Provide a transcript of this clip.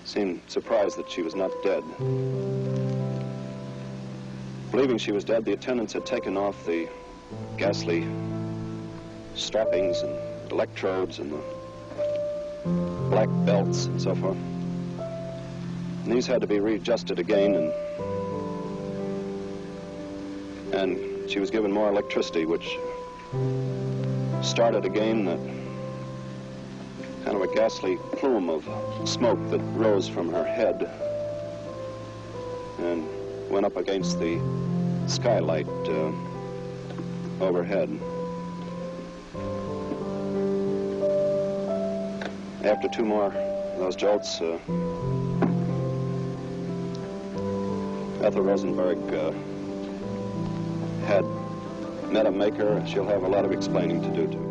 seemed surprised that she was not dead. Believing she was dead, the attendants had taken off the ghastly strappings and electrodes and the black belts and so forth. And these had to be readjusted again, and she was given more electricity, which started again that kind of a ghastly plume of smoke that rose from her head and went up against the skylight overhead. After 2 more of those jolts, Ethel Rosenberg had met a maker she'll have a lot of explaining to do to.